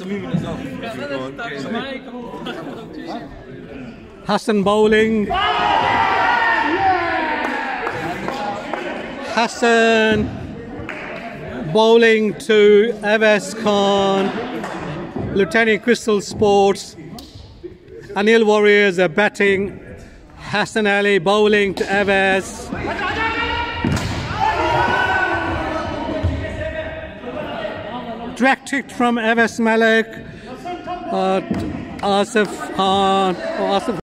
Hassan bowling. Hassan bowling to Avas Khan. Lutonian Crystal Sports. Anil Warriors are batting. Hassan Ali bowling to Avas. Drag kick from Avas Malik. Asif Khan.